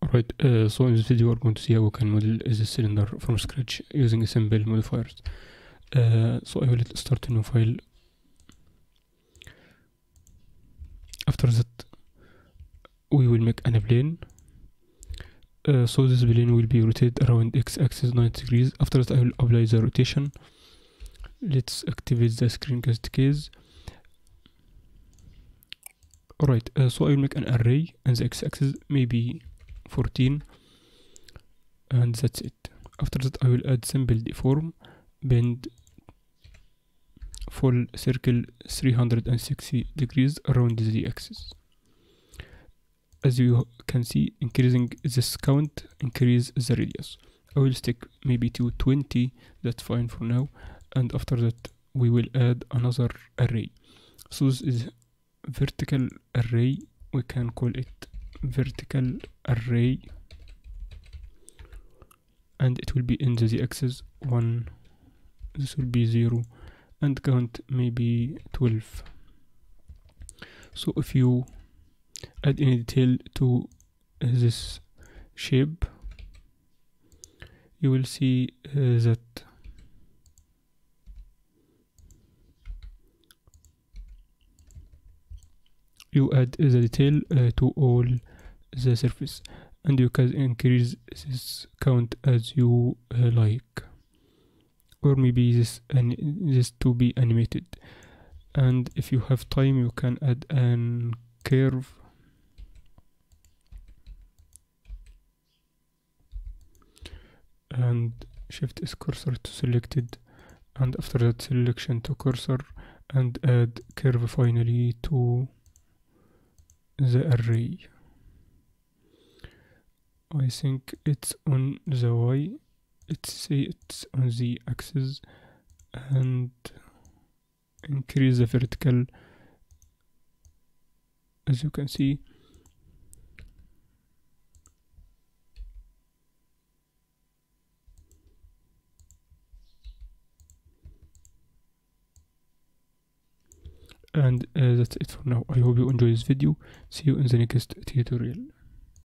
Alright, so in this video we're going to see how we can model this cylinder from scratch using simple modifiers. So I will start a new file. After that we will make an plane. So this plane will be rotated around x-axis 90 degrees. After that I will apply the rotation. Let's activate the screencast case. Alright, so I will make an array and the x-axis maybe 14, and that's it. After that I will add simple deform, bend full circle 360 degrees around the z-axis. As you can see, increasing this count increase the radius. I will stick maybe to 20, that's fine for now, and after that we will add another array. So this is vertical array, we can call it vertical array, and it will be in the z-axis 1, this will be 0, and count maybe 12. So if you add any detail to this shape, you will see that you add the detail to all the surface, and you can increase this count as you like, or maybe this to be animated. And if you have time you can add an curve, and shift S cursor to selected, and after that selection to cursor, and add curve finally to the array. I think it's on the Y, let's say it's on the axis, and increase the vertical as you can see. And that's it for now. I hope you enjoy this video. See you in the next tutorial.